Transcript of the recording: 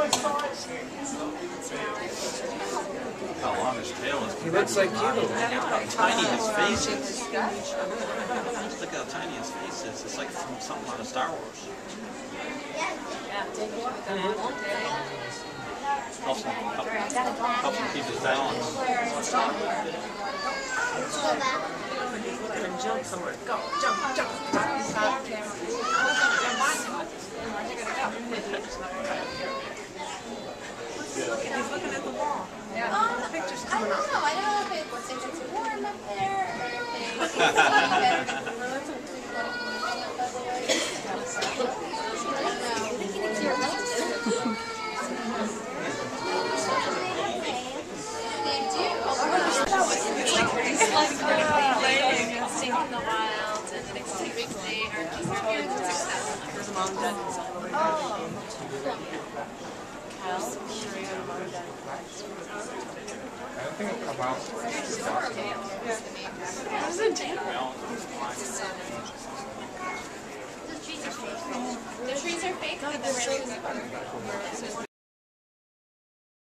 How long his tail is. He looks like you. Look how tiny his face is. Look how tiny his face is. It's like from something out of Star Wars. Helps him keep his balance. He's going to jump somewhere. Go, jump, jump. He's looking at the wall. Yeah. The picture's coming up. I don't know if it's warm up there or if it's your relative. They do. It's like playing and seeing in the wild, and the next 2 weeks they are just There's a mom and dad. I don't think it'll come out. The trees are fake. The trees are fake.